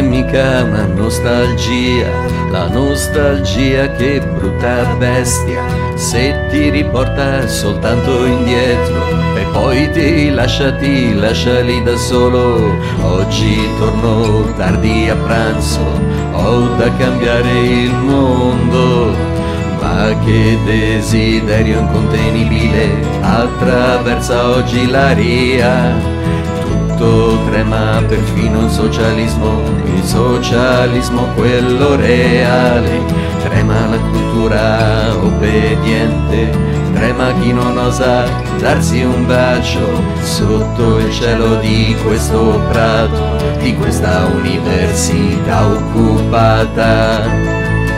mica una nostalgia, la nostalgia che brutta bestia, se ti riporta soltanto indietro e poi ti lascia lì da solo. Oggi torno tardi a pranzo, ho da cambiare il mondo, ma che desiderio incontenibile attraversa oggi l'aria. Tutto trema, perfino il socialismo quello reale, trema la cultura obbediente, trema chi non osa darsi un bacio sotto il cielo di questo prato, di questa università occupata.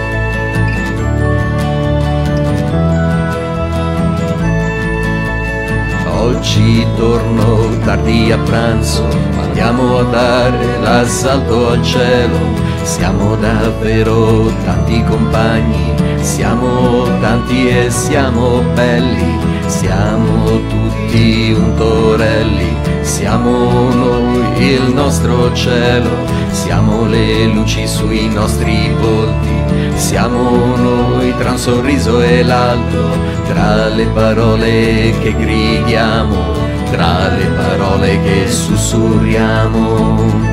Oggi torno tardi a pranzo, andiamo a dare l'assalto al cielo. Siamo davvero tanti compagni, siamo tanti e siamo belli, siamo tutti untorelli, siamo noi il nostro cielo, siamo le luci sui nostri volti, siamo noi tra un sorriso e l'altro, tra le parole che gridiamo, tra le parole che sussurriamo.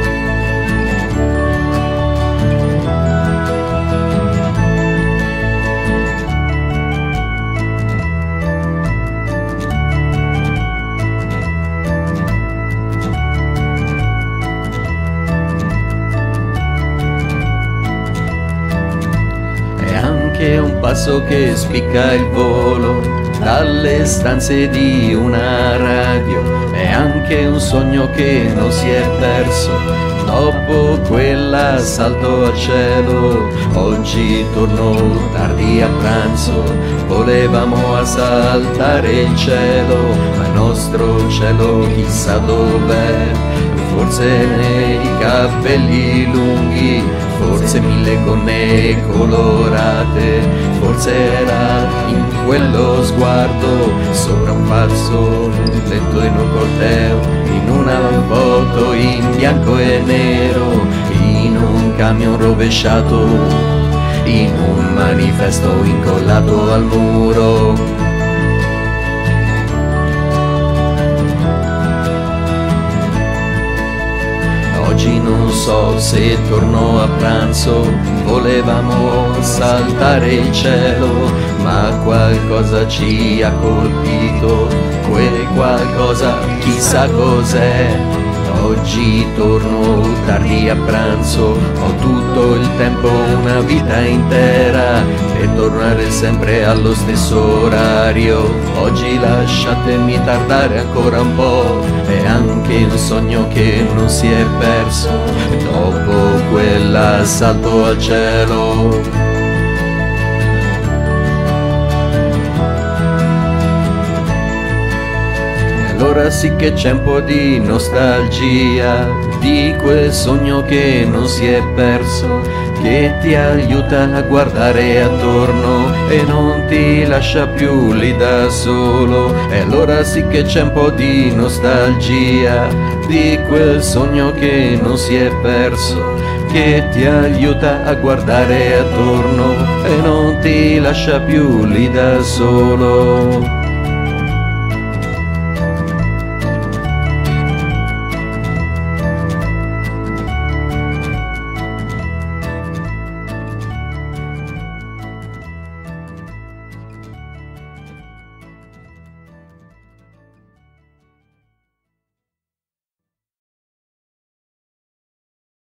Anche un passo che spicca il volo dalle stanze di una radio, è anche un sogno che non si è perso dopo quell'assalto al cielo. Oggi torno tardi a pranzo, volevamo assaltare il cielo, ma il nostro cielo chissà dov'è, forse nei capelli lunghi, forse 1000 gonne colorate, forse era in quello sguardo, sopra un passo lento in un corteo, in una foto in bianco e nero, in un camion rovesciato, in un manifesto incollato al muro. Oggi non so se torno a pranzo, volevamo saltare il cielo, ma qualcosa ci ha colpito, quel qualcosa chissà cos'è. Oggi torno tardi a pranzo, ho tutto il tempo, una vita intera, per tornare sempre allo stesso orario. Oggi lasciatemi tardare ancora un po', è anche un sogno che non si è perso dopo quell'assalto al cielo. Allora sì che c'è un po' di nostalgia di quel sogno che non si è perso, che ti aiuta a guardare attorno e non ti lascia più lì da solo. E allora sì che c'è un po' di nostalgia di quel sogno che non si è perso, che ti aiuta a guardare attorno e non ti lascia più lì da solo.